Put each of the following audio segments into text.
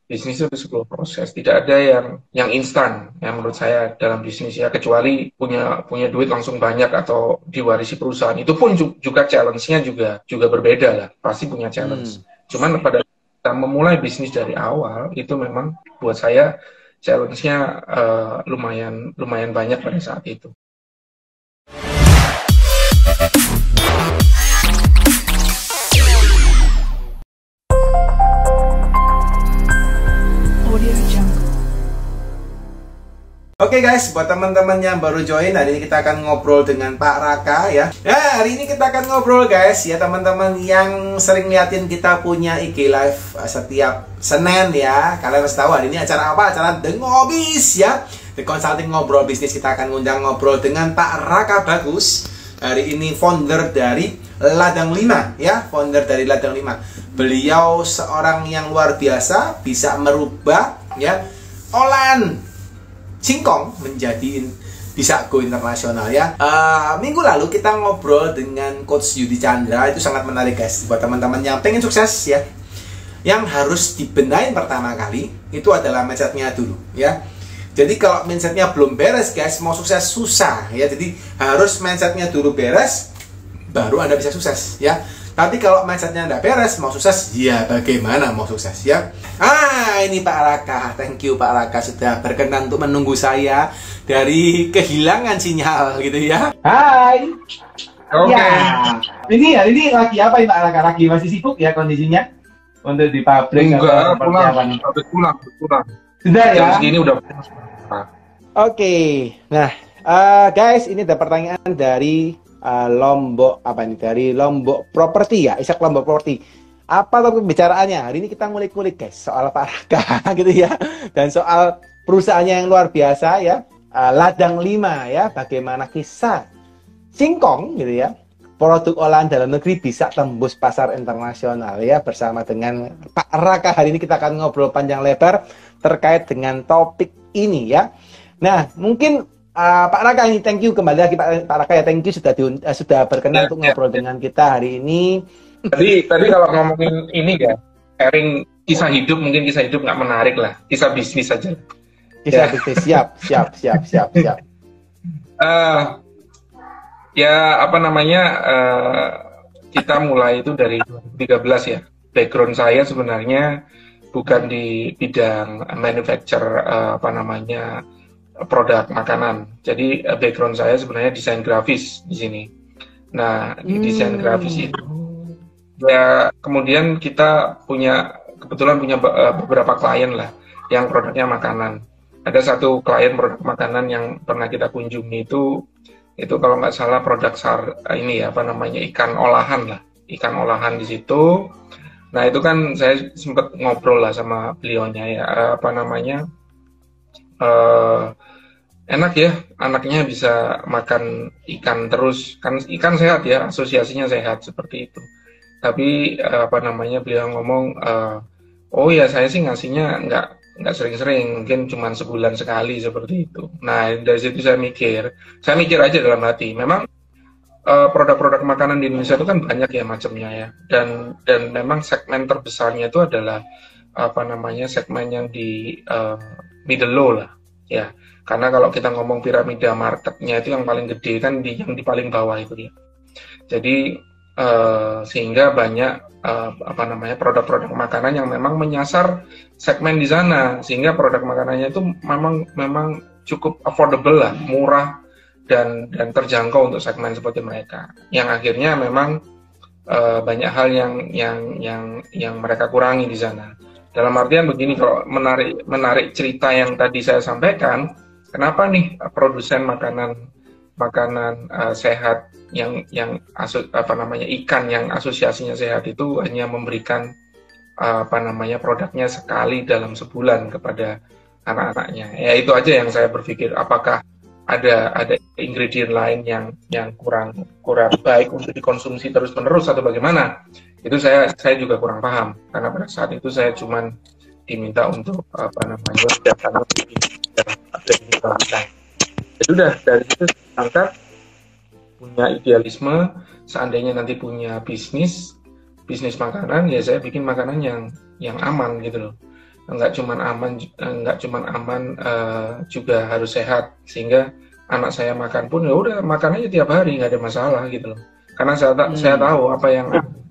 Bisnis itu sebuah proses, tidak ada yang instan. Yang menurut saya dalam bisnis ya, kecuali punya duit langsung banyak atau diwarisi perusahaan. Itu pun juga challenge-nya juga berbeda lah. Pasti punya challenge. Cuman pada kita memulai bisnis dari awal itu memang buat saya challenge-nya lumayan lumayan banyak pada saat itu. Oke guys, buat teman-teman yang baru join, hari ini kita akan ngobrol dengan Pak Raka ya. Nah, hari ini kita akan ngobrol guys ya, teman-teman yang sering liatin kita punya IG live setiap Senin ya. Kalian harus tahu hari ini acara apa? Acara The Ngobis ya. The Consulting Ngobrol Bisnis. Kita akan ngundang ngobrol dengan Pak Raka Bagus. Hari ini founder dari Ladang 5 ya, founder dari Ladang 5. Beliau seorang yang luar biasa, bisa merubah ya olahan singkong menjadi bisa go internasional ya. Minggu lalu kita ngobrol dengan Coach Yudi Chandra, itu sangat menarik guys. Buat teman-teman yang pengen sukses ya, yang harus dibenahin pertama kali itu adalah mindsetnya dulu ya. Jadi kalau mindsetnya belum beres guys, mau sukses susah ya. Jadi harus mindsetnya dulu beres, baru Anda bisa sukses ya. Tapi kalau mindsetnya nggak beres, mau sukses, ya bagaimana mau sukses ya? Ini Pak Raka. Thank you Pak Raka sudah berkenan untuk menunggu saya dari kehilangan sinyal gitu ya. Hai. Oke. Ya. Ini lagi apa Pak Raka? Lagi masih sibuk ya kondisinya? Untuk di pabrik? Enggak, pulang. Sudah ya? Jam segini udah. Oke. Nah, guys, ini ada pertanyaan dari Lombok dari Lombok Properti ya, Ishak Lombok Properti. Apa topik pembicaraannya? Hari ini kita ngulik-ngulik guys soal Pak Raka gitu ya, dan soal perusahaannya yang luar biasa ya, Ladang 5 ya, bagaimana kisah singkong gitu ya, produk olahan dalam negeri bisa tembus pasar internasional ya, bersama dengan Pak Raka. Hari ini kita akan ngobrol panjang lebar terkait dengan topik ini ya. Nah, mungkin Pak Raka ini thank you kembali lagi Pak Raka ya, thank you sudah berkenan untuk ngobrol dengan kita hari ini. Tadi kalau ngomongin ini ya, sharing kisah hidup, mungkin kisah hidup nggak menarik lah, kisah bisnis saja. Kisah bisnis, siap. Ya apa namanya, kita mulai itu dari 2013 ya. Background saya sebenarnya bukan di bidang manufacture produk makanan. Jadi background saya sebenarnya desain grafis di sini. Nah, di desain grafis itu ya, kemudian kita kebetulan punya beberapa klien lah yang produknya makanan. Ada satu klien produk makanan yang pernah kita kunjungi itu kalau nggak salah produk ikan olahan lah, ikan olahan di situ. Nah, itu kan saya sempat ngobrol lah sama beliaunya ya, enak ya, anaknya bisa makan ikan terus, kan ikan sehat ya, asosiasinya sehat seperti itu. Tapi beliau ngomong, oh ya saya sih ngasihnya nggak sering-sering, mungkin cuma sebulan sekali seperti itu. Nah, dari situ saya mikir aja dalam hati, memang produk-produk makanan di Indonesia itu kan banyak ya macamnya ya, dan memang segmen terbesarnya itu adalah segmen yang di middle low lah ya. Karena kalau kita ngomong piramida marketnya itu yang paling gede kan yang di paling bawah itu ya. Jadi sehingga banyak produk-produk makanan yang memang menyasar segmen di sana, sehingga produk makanannya itu memang cukup affordable lah, murah dan terjangkau untuk segmen seperti mereka. Yang akhirnya memang banyak hal yang mereka kurangi di sana. Dalam artian begini, kalau menarik cerita yang tadi saya sampaikan. Kenapa nih produsen makanan sehat ikan yang asosiasinya sehat itu hanya memberikan produknya sekali dalam sebulan kepada anak-anaknya? Ya itu aja yang saya berpikir, apakah ada ingredient lain yang kurang baik untuk dikonsumsi terus-menerus atau bagaimana? Itu saya juga kurang paham, karena pada saat itu saya cuman diminta untuk datang jadi udah dari situ angkat punya idealisme, seandainya nanti punya bisnis makanan, ya saya bikin makanan yang aman gitu loh. nggak cuman aman, juga harus sehat, sehingga anak saya makan pun ya udah makan aja tiap hari, nggak ada masalah gitu loh. Karena saya tahu apa yang ada di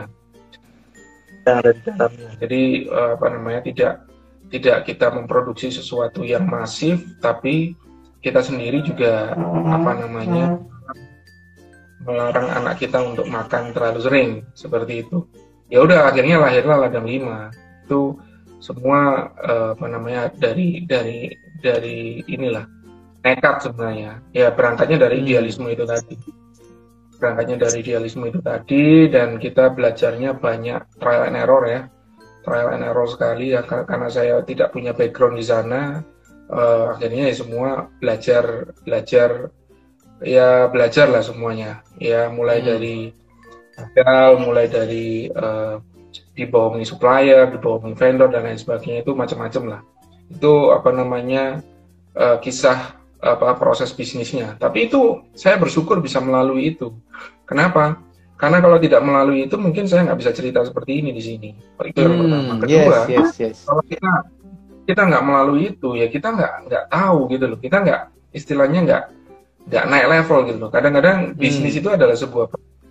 dalamnya. Jadi apa namanya, tidak kita memproduksi sesuatu yang masif, tapi kita sendiri juga apa namanya melarang anak kita untuk makan terlalu sering seperti itu. Ya udah, akhirnya lahirlah Ladang 5. Itu semua apa namanya dari inilah nekat sebenarnya. Ya berangkatnya dari idealisme itu tadi. Dan kita belajarnya banyak trial and error ya. Trial and error sekali ya, karena saya tidak punya background di sana. Akhirnya ya semua belajar lah semuanya. Ya mulai dari dibohongi supplier, dibohongi vendor dan lain sebagainya, itu macam-macam lah. Itu apa namanya kisah proses bisnisnya. Tapi itu saya bersyukur bisa melalui itu. Kenapa? Karena kalau tidak melalui itu mungkin saya nggak bisa cerita seperti ini di sini. Itu yang pertama. Kedua, kalau kita nggak melalui itu ya kita nggak tahu gitu loh. Kita istilahnya nggak naik level gitu loh. Kadang-kadang bisnis itu adalah sebuah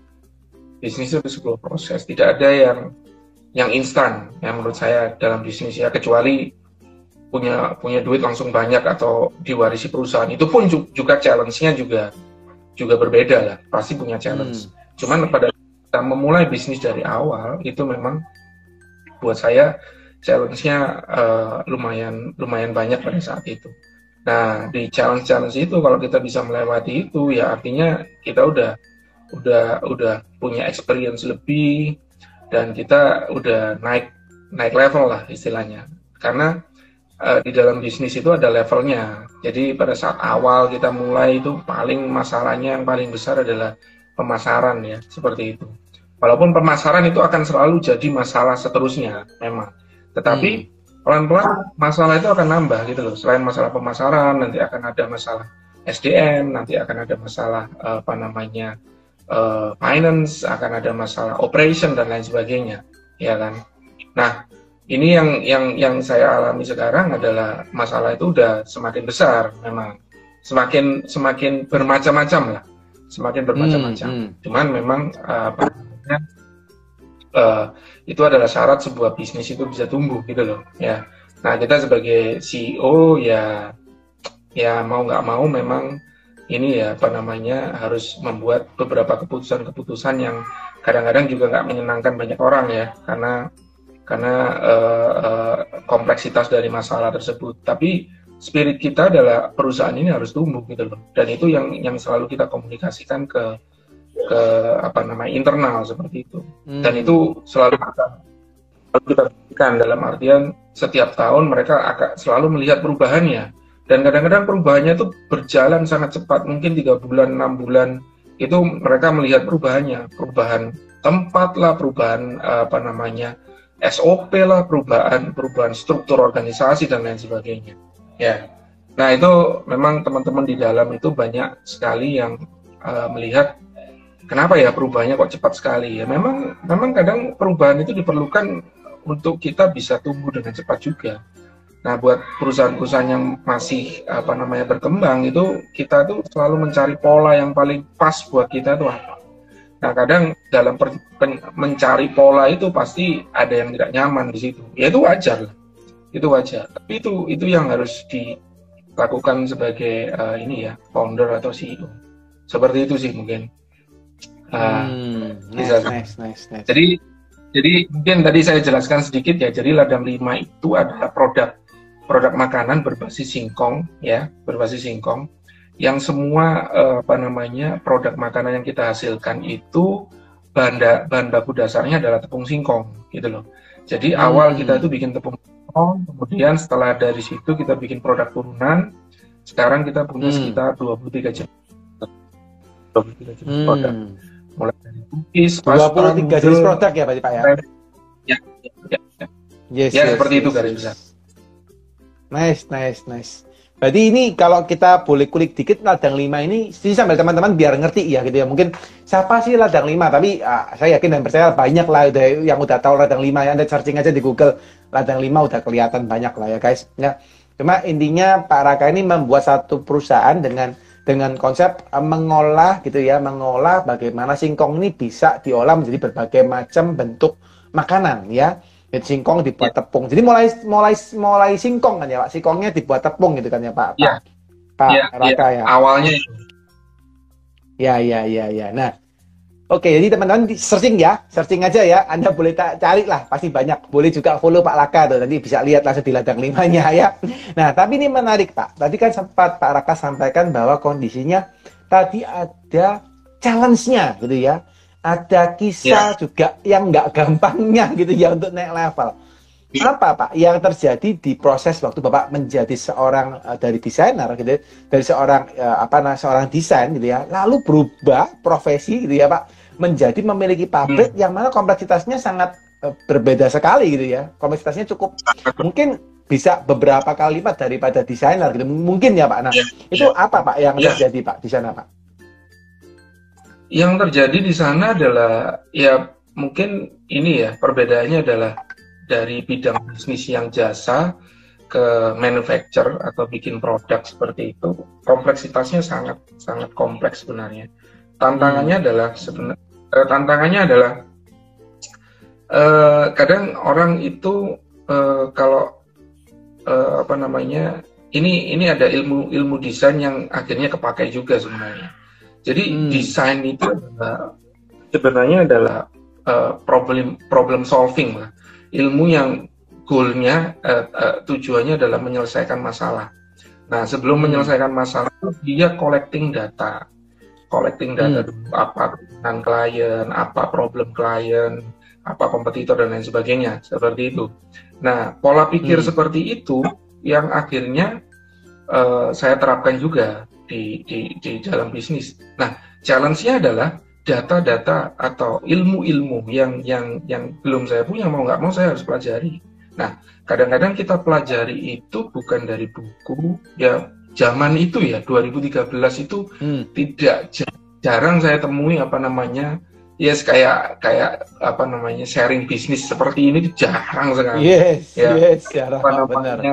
proses. Tidak ada yang instan yang menurut saya dalam bisnis ya, kecuali punya duit langsung banyak atau diwarisi perusahaan. Itu pun juga challenge-nya juga berbeda lah. Pasti punya challenge. Cuman pada kita memulai bisnis dari awal itu memang buat saya challenge-nya lumayan banyak pada saat itu. Nah, di challenge itu kalau kita bisa melewati itu ya artinya kita udah punya experience lebih dan kita udah naik level lah istilahnya. Karena di dalam bisnis itu ada levelnya. Jadi pada saat awal kita mulai itu masalahnya yang paling besar adalah pemasaran ya, seperti itu. Walaupun pemasaran itu akan selalu jadi masalah seterusnya memang. Tetapi pelan-pelan masalah itu akan nambah gitu loh. Selain masalah pemasaran, nanti akan ada masalah SDM, nanti akan ada masalah finance, akan ada masalah operation dan lain sebagainya, ya kan. Nah, ini yang saya alami sekarang adalah masalah itu udah semakin besar memang. Semakin bermacam-macam lah. Semakin bermacam-macam. Cuman memang itu adalah syarat sebuah bisnis itu bisa tumbuh gitu loh ya. Nah, kita sebagai CEO ya mau nggak mau memang ini ya harus membuat beberapa keputusan yang kadang-kadang juga nggak menyenangkan banyak orang ya, karena kompleksitas dari masalah tersebut. Tapi spirit kita adalah perusahaan ini harus tumbuh gitu loh, dan itu yang selalu kita komunikasikan ke internal seperti itu. Dan itu selalu kita berikan dalam artian setiap tahun mereka akan selalu melihat perubahannya. Dan kadang-kadang perubahannya itu berjalan sangat cepat, mungkin 3 bulan, 6 bulan, itu mereka melihat perubahannya, perubahan tempat lah, perubahan SOP lah, perubahan struktur organisasi dan lain sebagainya. Ya, nah itu memang teman-teman di dalam itu banyak sekali yang melihat kenapa ya perubahannya kok cepat sekali ya. Memang kadang perubahan itu diperlukan untuk kita bisa tumbuh dengan cepat juga. Nah, buat perusahaan-perusahaan yang masih berkembang itu kita tuh selalu mencari pola yang paling pas buat kita tuh apa. Nah, kadang dalam mencari pola itu pasti ada yang tidak nyaman di situ. Ya itu wajar lah. Itu wajar. Tapi itu yang harus dilakukan sebagai founder atau CEO. Seperti itu sih mungkin. Nice. Jadi mungkin tadi saya jelaskan sedikit ya. Jadi Ladang 5 itu adalah produk makanan berbasis singkong ya, yang semua produk makanan yang kita hasilkan itu bahan baku dasarnya adalah tepung singkong gitu loh. Jadi awal kita itu bikin tepung singkong, kemudian setelah dari situ kita bikin produk turunan. Sekarang kita punya sekitar 23 jenis produk. Mulai dari cookies, 23 jenis produk ya Pak ya? Ya. Yes, seperti itu garis besar. Nice. Berarti ini kalau kita boleh kulik dikit ladang 5 ini, sih sambil teman-teman biar ngerti ya gitu ya. Mungkin siapa sih ladang 5? Tapi saya yakin dan percaya banyak lah yang udah tahu ladang 5 ya. Anda searching aja di Google ladang 5 udah kelihatan banyak lah ya guys. Ya. Cuma intinya Pak Raka ini membuat satu perusahaan dengan konsep mengolah gitu ya, mengolah bagaimana singkong ini bisa diolah menjadi berbagai macam bentuk makanan ya. Singkong dibuat tepung. Jadi mulai singkong kan ya Pak. Singkongnya dibuat tepung gitu kan ya Pak. Ya, Pak ya, Raka ya. awalnya Ya. Nah, oke, jadi teman-teman searching ya, searching aja ya. Anda boleh cari lah, pasti banyak. Boleh juga follow Pak Raka tuh, nanti bisa lihat langsung di ladang 5-nya ya. Nah, tapi ini menarik Pak. Tadi kan sempat Pak Raka sampaikan bahwa kondisinya tadi ada challenge-nya gitu ya. Ada kisah juga yang nggak gampangnya gitu ya untuk naik level. Apa Pak yang terjadi di proses waktu Bapak menjadi seorang dari desainer gitu, dari seorang seorang desain gitu ya, lalu berubah profesi gitu ya Pak, menjadi memiliki pabrik yang mana kompleksitasnya sangat berbeda sekali gitu ya, kompleksitasnya cukup mungkin bisa beberapa kali lipat daripada desainer gitu, mungkin ya Pak. Nah itu apa Pak yang terjadi Pak di sana Pak? Yang terjadi di sana adalah ya mungkin ini ya perbedaannya adalah dari bidang bisnis yang jasa ke manufacture atau bikin produk seperti itu, kompleksitasnya sangat kompleks sebenarnya. Tantangannya adalah kadang orang itu kalau ini ada ilmu desain yang akhirnya kepakai juga sebenarnya. Jadi desain itu sebenarnya adalah problem solving lah, ilmu yang goalnya tujuannya adalah menyelesaikan masalah. Nah sebelum menyelesaikan masalah dia collecting data dulu, apa kebutuhan klien, apa problem klien, apa kompetitor dan lain sebagainya seperti itu. Nah pola pikir seperti itu yang akhirnya saya terapkan juga di dalam bisnis. Nah, challenge-nya adalah data-data atau ilmu-ilmu yang belum saya punya, mau nggak mau saya harus pelajari. Nah, kadang-kadang kita pelajari itu bukan dari buku, ya zaman itu ya 2013 itu tidak jarang saya temui sharing bisnis seperti ini jarang sekali. Jarang, benar.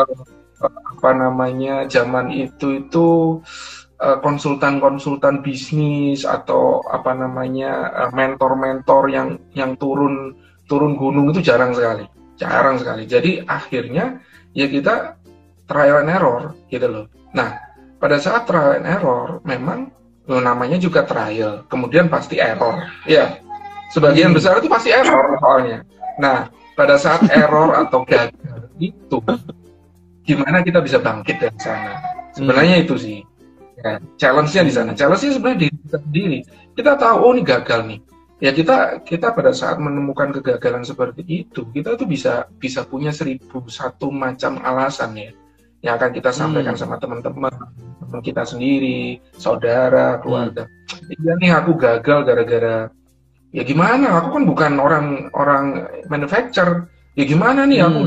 Zaman itu konsultan bisnis atau mentor-mentor yang turun gunung itu jarang sekali. Jadi akhirnya ya kita trial and error gitu loh. Nah pada saat trial and error memang namanya juga trial, kemudian pasti error ya, sebagian besar itu pasti error soalnya. Nah pada saat error atau gagal itu gimana kita bisa bangkit dari sana? Sebenarnya itu sih ya, challenge-nya di sana. Challenge-nya sebenarnya diri kita sendiri. Kita tahu, oh ini gagal nih. Ya kita pada saat menemukan kegagalan seperti itu, kita tuh bisa punya 1001 macam alasan ya, yang akan kita sampaikan sama teman-teman kita sendiri, saudara, keluarga. Iya nih aku gagal gara-gara ya gimana? Aku kan bukan orang manufacturer. Ya gimana nih aku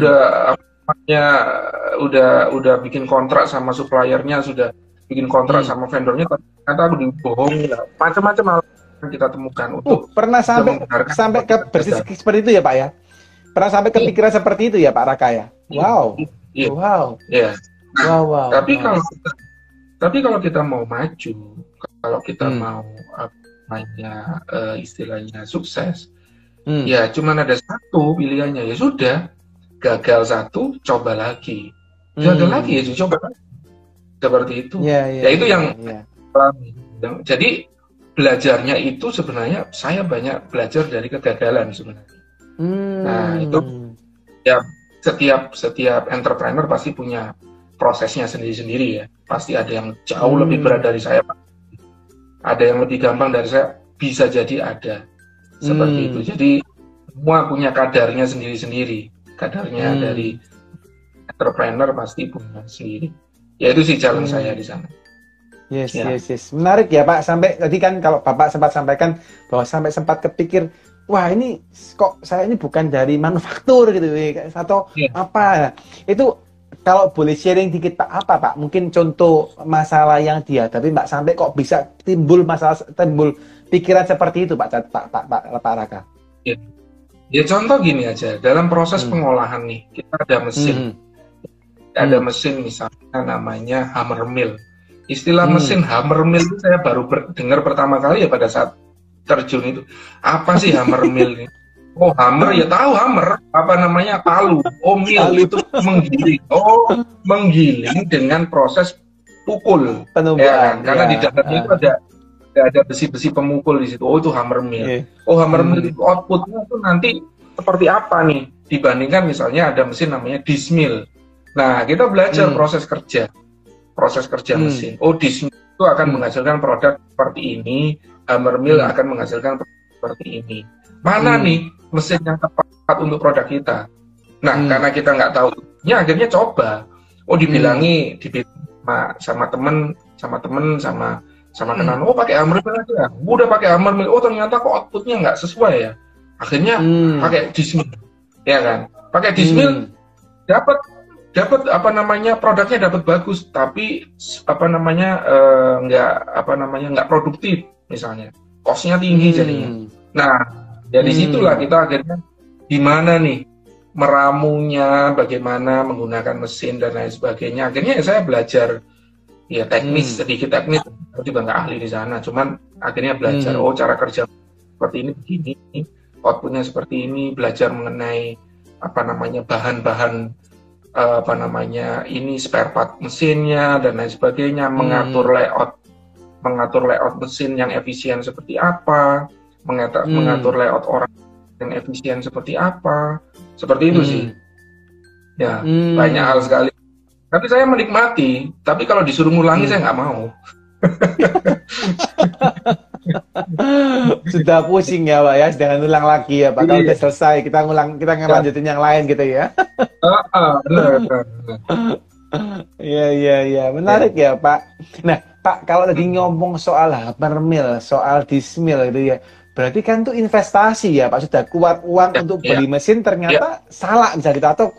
udah bikin kontrak sama suppliernya, sudah bikin kontrak sama vendornya, ternyata aku dibohongi lah. Macam-macam hal yang kita temukan untuk pernah sampai ke bersih seperti itu ya Pak ya? Pernah sampai kepikiran seperti itu ya Pak Raka ya? Wow. Tapi kalau kita mau maju, kalau kita mau istilahnya sukses, ya cuman ada satu pilihannya, ya sudah. Gagal satu, coba lagi. Gagal lagi ya coba lagi. Seperti itu. Itu yang jadi belajarnya itu sebenarnya saya banyak belajar dari kegagalan sebenarnya. Nah itu ya setiap entrepreneur pasti punya prosesnya sendiri-sendiri ya. Pasti ada yang jauh lebih berat dari saya, ada yang lebih gampang dari saya, bisa jadi ada seperti itu. Jadi semua punya kadarnya sendiri-sendiri. Kadarnya dari entrepreneur pasti punya sendiri. Ya itu sih challenge saya di sana. Yes. Menarik ya Pak. Sampai tadi kan kalau Bapak sempat sampaikan bahwa sampai sempat kepikir, wah ini kok saya ini bukan dari manufaktur gitu atau apa. Itu kalau boleh sharing dikit Pak, apa Pak? Mungkin contoh masalah yang dihadapi Mbak sampai kok bisa timbul pikiran seperti itu Pak Raka. Ya, ya contoh gini aja, dalam proses pengolahan nih, kita ada mesin. Ada mesin misalnya namanya hammer mill. Istilah mesin hammer mill itu saya baru dengar pertama kali ya pada saat terjun itu. Apa sih hammer mill ini? Oh, hammer ya tahu hammer, apa namanya palu. Oh, mill itu menggiling. Oh, menggiling dengan proses pukul. Ya kan? Karena di dalamnya itu ada besi-besi pemukul di situ. Oh, itu hammer mill. Oh, hammer mill itu outputnya itu nanti seperti apa nih? Dibandingkan misalnya ada mesin namanya disc mill. Nah, kita belajar proses kerja mesin. Oh, disc mill itu akan menghasilkan produk seperti ini, hammer mill akan menghasilkan produk seperti ini. Mana nih mesin yang tepat untuk produk kita? Nah, karena kita nggak tahu, ya akhirnya coba. Oh, dibilangi sama temen, sama kenalan. Oh, pakai hammer mill aja. Udah pakai hammer mill. Oh, ternyata kok outputnya nggak sesuai ya. Akhirnya pakai disc mill, ya kan? Pakai disc mill dapat apa namanya produknya dapat bagus, tapi nggak produktif misalnya. Costnya tinggi jadinya. Nah, dari situlah kita akhirnya gimana nih meramunya, bagaimana menggunakan mesin dan lain sebagainya. Akhirnya saya belajar ya sedikit teknis, saya juga nggak ahli di sana, cuman akhirnya belajar oh cara kerja seperti ini begini, outputnya seperti ini, belajar mengenai apa namanya bahan-bahan ini spare part mesinnya dan lain sebagainya, mengatur layout mesin yang efisien seperti apa, mengatur layout orang yang efisien seperti apa, seperti itu sih. Ya, banyak hal sekali. Tapi saya menikmati, tapi kalau disuruh ngulangi saya nggak mau. Sudah pusing ya Pak ya, jangan ulang lagi ya Pak. Kalau udah selesai kita ngelanjutin yang lain gitu ya. Benar. Iya, menarik ya Pak. Nah Pak, kalau tadi ngomong soal hammer mill, soal disc mill gitu ya, berarti kan itu investasi ya Pak, sudah keluar uang untuk beli mesin ternyata salah bisa gitu atau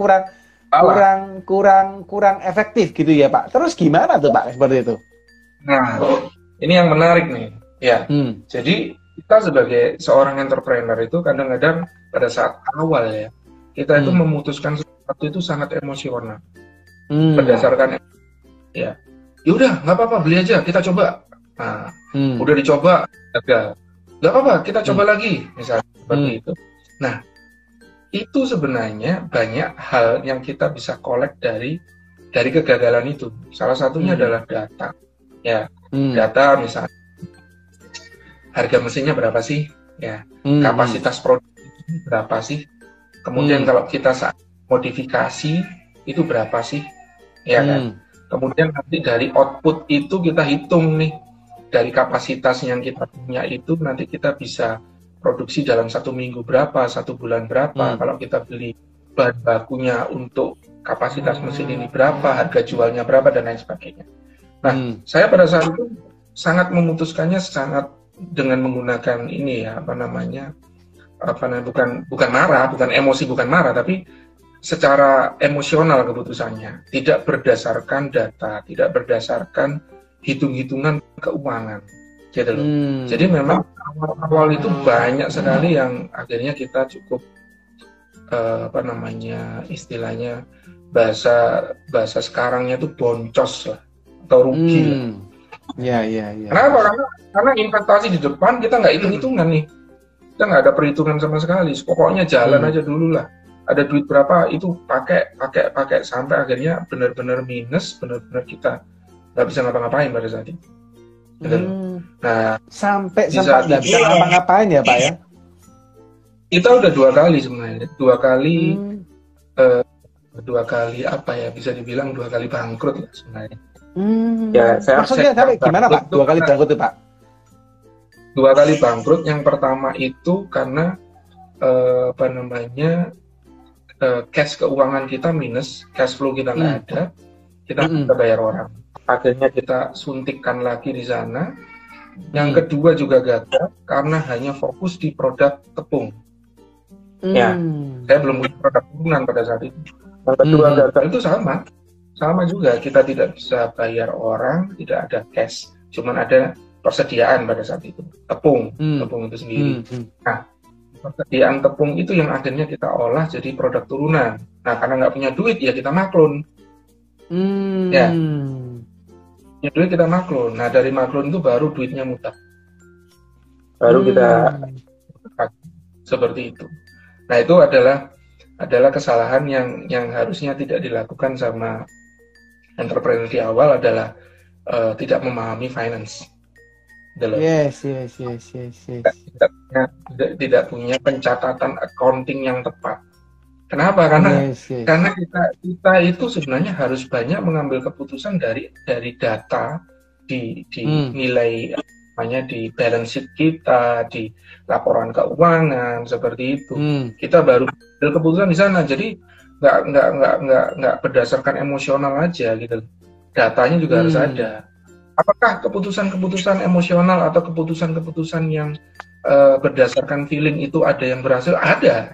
kurang efektif gitu ya Pak. Terus gimana tuh Pak seperti itu? Nah, ini yang menarik nih. Ya, jadi kita sebagai seorang entrepreneur itu kadang-kadang pada saat awal ya, kita itu memutuskan sesuatu itu sangat emosional. Berdasarkan ya udah nggak apa-apa beli aja, kita coba. Nah, udah dicoba gagal, nggak apa-apa kita coba lagi, misalnya seperti itu. Nah, itu sebenarnya banyak hal yang kita bisa kolek dari kegagalan itu. Salah satunya adalah data. Ya, data misalnya harga mesinnya berapa sih? Ya, kapasitas produksi berapa sih? Kemudian kalau kita saat modifikasi itu berapa sih? Ya kan? Kemudian nanti dari output itu kita hitung nih, dari kapasitas yang kita punya itu nanti kita bisa produksi dalam 1 minggu berapa, 1 bulan berapa. Kalau kita beli bahan bakunya untuk kapasitas mesin ini berapa, harga jualnya berapa dan lain sebagainya. Nah, saya pada saat itu sangat memutuskannya dengan menggunakan ini ya bukan marah, bukan emosi, bukan marah, tapi secara emosional keputusannya, tidak berdasarkan data, tidak berdasarkan hitung-hitungan keuangan, gitu loh. Jadi memang awal-awal itu banyak sekali yang akhirnya kita cukup istilahnya bahasa sekarangnya itu boncos lah atau rugi lah. Ya. Kenapa? Karena investasi di depan kita nggak hitung-hitungan nih, kita nggak ada perhitungan sama sekali. Pokoknya jalan aja dulu lah. Ada duit berapa itu pakai sampai akhirnya benar-benar minus, benar-benar kita nggak bisa ngapa-ngapain pada saat itu. Nah, sampai nggak bisa ngapa-ngapain ya Pak ya? Kita udah 2 kali sebenarnya, 2 kali apa ya, bisa dibilang 2 kali bangkrut lah sebenarnya. Ya, maksudnya tapi gimana Pak? 2 kali bangkrut tuh Pak? 2 kali bangkrut. Yang pertama itu karena cash keuangan kita minus, cash flow kita nggak ada, kita bisa bayar orang. Akhirnya kita suntikkan lagi di sana. Yang kedua juga gagal karena hanya fokus di produk tepung. Ya, saya belum punya produk tepungan pada saat itu. Yang kedua gagal itu sama. sama juga, kita tidak bisa bayar orang, tidak ada cash, cuman ada persediaan pada saat itu, tepung itu sendiri. Nah, persediaan tepung itu yang akhirnya kita olah jadi produk turunan. Nah, karena nggak punya duit ya kita maklun. Ya, punya duit kita maklun. Nah, dari maklun itu baru duitnya mutar. Baru kita seperti itu. Nah, itu adalah kesalahan yang harusnya tidak dilakukan sama entrepreneur di awal, adalah tidak memahami finance. Yes. Tidak punya pencatatan accounting yang tepat. Kenapa? Karena kita itu sebenarnya harus banyak mengambil keputusan dari data, di nilai di balance sheet kita, di laporan keuangan seperti itu. Kita baru ambil keputusan di sana. Jadi nggak berdasarkan emosional aja gitu. Datanya juga harus ada. Apakah keputusan-keputusan emosional atau keputusan-keputusan yang berdasarkan feeling itu ada yang berhasil? Ada.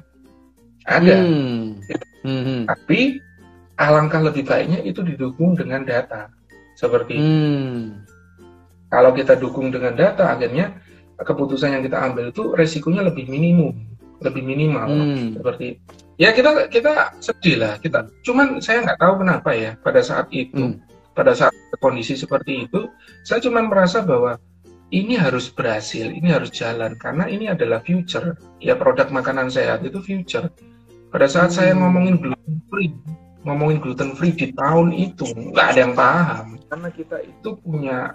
Tapi alangkah lebih baiknya itu didukung dengan data seperti itu. Kalau kita dukung dengan data, akhirnya keputusan yang kita ambil itu resikonya lebih minimal seperti itu. Ya kita sedih lah kita. Cuman saya nggak tahu kenapa ya pada saat itu. Pada saat kondisi seperti itu, saya cuma merasa bahwa ini harus berhasil, ini harus jalan, karena ini adalah future. Ya, produk makanan sehat itu future. Pada saat saya ngomongin gluten free di tahun itu, nggak ada yang paham. Karena kita itu punya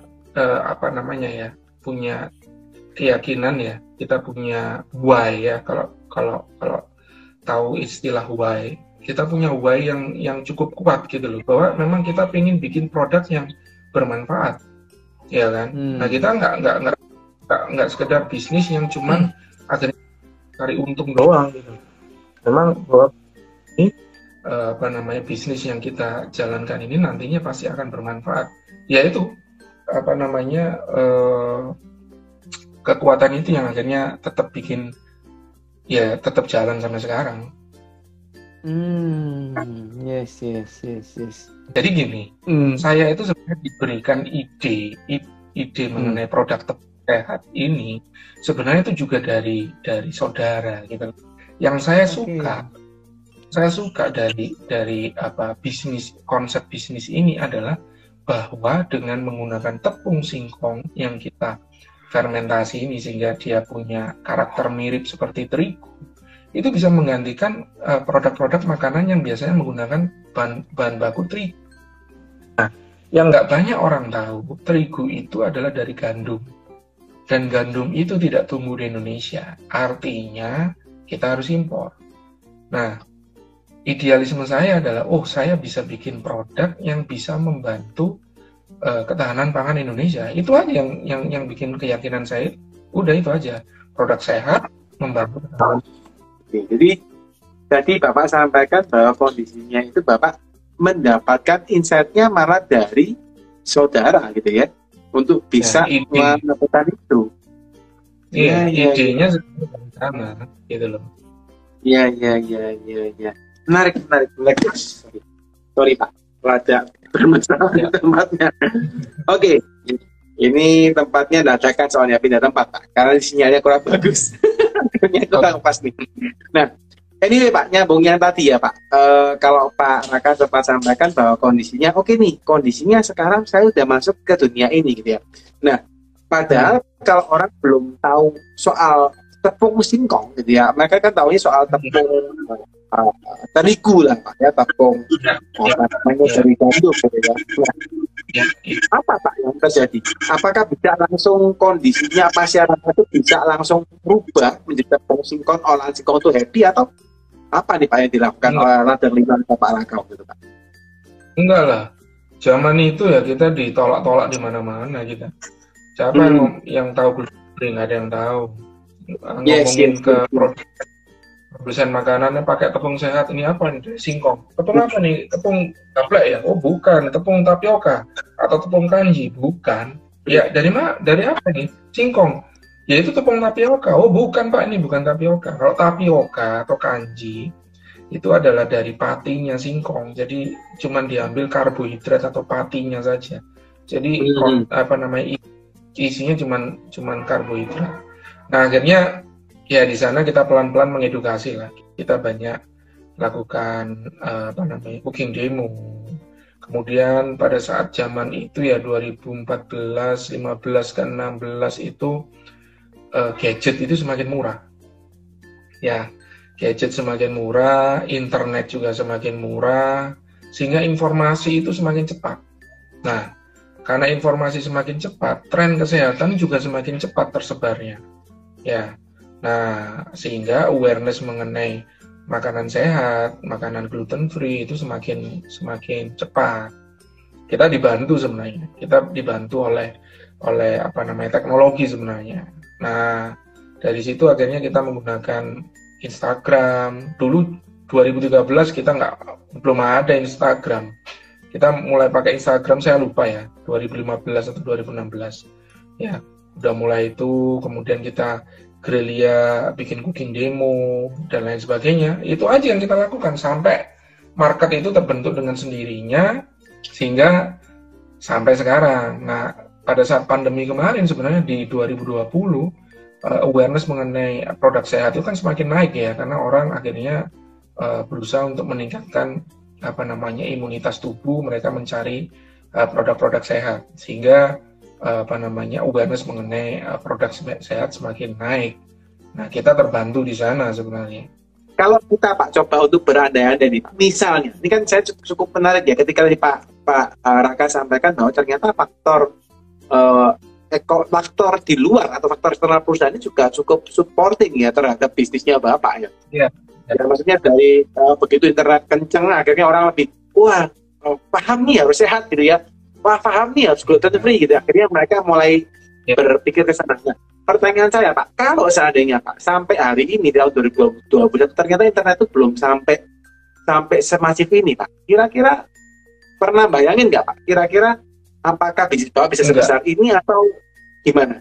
punya keyakinan ya, kita punya why ya. Kalau tahu istilah why, kita punya why yang cukup kuat gitu loh, bahwa memang kita pengen bikin produk yang bermanfaat, ya kan. Nah, kita nggak sekedar bisnis yang cuman akhirnya cari untung doang gitu. Memang bahwa ini bisnis yang kita jalankan ini nantinya pasti akan bermanfaat. Yaitu kekuatan itu yang akhirnya tetap bikin tetap jalan sampai sekarang. Yes. Jadi gini, saya itu sebenarnya diberikan ide mengenai produk sehat ini sebenarnya itu juga dari saudara gitu. Yang saya suka dari konsep bisnis ini adalah bahwa dengan menggunakan tepung singkong yang kita fermentasi ini sehingga dia punya karakter mirip seperti terigu, itu bisa menggantikan produk-produk makanan yang biasanya menggunakan bahan baku terigu. Nah, yang nggak banyak orang tahu, terigu itu adalah dari gandum. Dan gandum itu tidak tumbuh di Indonesia. Artinya, kita harus impor. Nah, idealisme saya adalah, saya bisa bikin produk yang bisa membantu ketahanan pangan Indonesia. Itu aja yang bikin keyakinan saya. Udah itu aja. Produk sehat, membantu ketahanan. Jadi tadi Bapak sampaikan bahwa kondisinya itu Bapak mendapatkan insight-nya malah dari saudara gitu ya, untuk bisa melakukan itu. Iya, idenya sama gitu loh. Iya. Menarik. Sorry Pak, rada bermasalah di tempatnya. Oke. Ini tempatnya dadakan soalnya pindah tempat Pak, karena sinyalnya kurang bagus. Itu pas nih. Nah, ini Pak, nyambung yang tadi ya Pak. Kalau Pak Raka sempat sampaikan bahwa kondisinya oke nih, kondisinya sekarang saya udah masuk ke dunia ini gitu ya. Nah, padahal kalau orang belum tahu soal tepung singkong gitu ya, mereka kan tahunya soal tepung terigu lah Pak ya, tepung dari gandum gitu ya. Nah, apa Pak yang terjadi? Apakah bisa langsung kondisinya masyarakat itu bisa langsung berubah menjadi tepung singkong, olahan singkong itu happy, atau apa nih Pak yang dilakukan oleh radar lingkungan Pak Raka gitu Pak? Enggak lah, zaman itu ya kita ditolak-tolak di mana-mana kita. Siapa yang tahu gluten free? Nggak ada yang tahu. Ngomongin ke produsen makanannya pakai tepung sehat, ini apa nih? Singkong. Tepung apa nih? Tepung gaplek ya? Oh bukan, tepung tapioka atau tepung kanji? Bukan. Ya dari mana? Dari apa nih? Singkong. Ya itu tepung tapioka. Oh bukan Pak, ini bukan tapioka. Kalau tapioka atau kanji itu adalah dari patinya singkong. Jadi cuman diambil karbohidrat atau patinya saja. Jadi apa namanya, isinya cuman karbohidrat. Nah, akhirnya ya di sana kita pelan-pelan mengedukasi lah. Kita banyak lakukan apa namanya, cooking demo. Kemudian pada saat zaman itu ya 2014, 15 ke 16 itu gadget itu semakin murah. Ya, gadget semakin murah, internet juga semakin murah, sehingga informasi itu semakin cepat. Nah, karena informasi semakin cepat, tren kesehatan juga semakin cepat tersebarnya. Ya, nah sehingga awareness mengenai makanan sehat, makanan gluten free itu semakin cepat. Kita dibantu sebenarnya, kita dibantu oleh apa namanya, teknologi sebenarnya. Nah, dari situ akhirnya kita menggunakan Instagram. Dulu 2013 kita belum ada Instagram. Kita mulai pakai Instagram, saya lupa ya, 2015 atau 2016. Ya, udah mulai itu, kemudian kita gerilya, bikin cooking demo, dan lain sebagainya. Itu aja yang kita lakukan, sampai market itu terbentuk dengan sendirinya, sehingga sampai sekarang. Nah, pada saat pandemi kemarin sebenarnya di 2020, awareness mengenai produk sehat itu kan semakin naik ya, karena orang akhirnya berusaha untuk meningkatkan apa namanya, imunitas tubuh, mereka mencari produk-produk sehat, sehingga apa namanya, awareness mengenai produk sehat semakin naik. Nah, kita terbantu di sana sebenarnya. Kalau kita Pak coba untuk berandai-andai nih, misalnya, ini kan saya cukup menarik ya, ketika tadi Pak Raka sampaikan bahwa ternyata faktor di luar atau faktor eksternal perusahaan ini juga cukup supporting ya terhadap bisnisnya Bapak ya. Iya. Ya, maksudnya dari begitu internet kenceng, akhirnya orang lebih paham nih harus sehat gitu ya. Wah, paham nih harus gluten free gitu. Akhirnya mereka mulai berpikir ke sana. Nah, pertanyaan saya Pak, kalau seandainya Pak sampai hari ini di tahun 2021 ternyata internet itu belum sampai semasif ini Pak. Kira-kira pernah bayangin nggak Pak? Kira-kira apakah bisnis Bapak bisa sebesar ini atau gimana?